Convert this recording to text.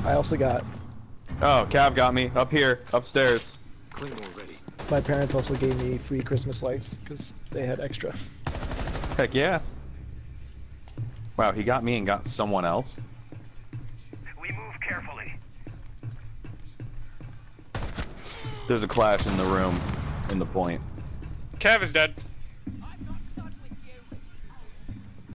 I also got. Oh, Cav got me up here, upstairs. Claymore ready. My parents also gave me free Christmas lights because they had extra. Heck yeah. Wow, he got me and got someone else. We move carefully. There's a clash in the room, in the point. Cav is dead.